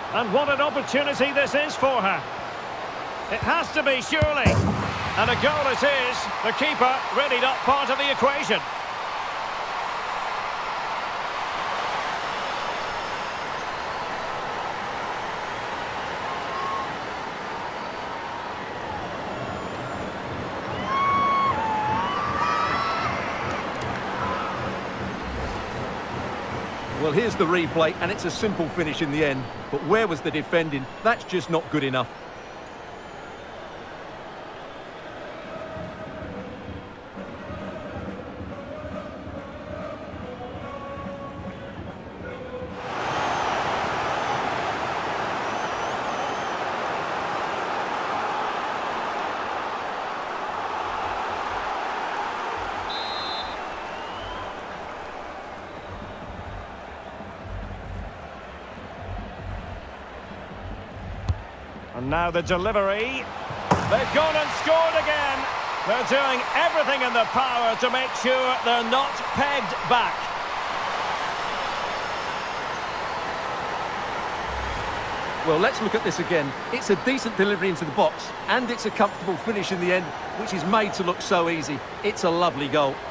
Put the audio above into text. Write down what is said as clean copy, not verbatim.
And what an opportunity this is for her. It has to be, surely. And a goal it is. The keeper really not part of the equation. Well, here's the replay, and it's a simple finish in the end. But where was the defending? That's just not good enough. And now the delivery. They've gone and scored again. They're doing everything in their power to make sure they're not pegged back. Well, let's look at this again. It's a decent delivery into the box, and it's a comfortable finish in the end, which is made to look so easy. It's a lovely goal.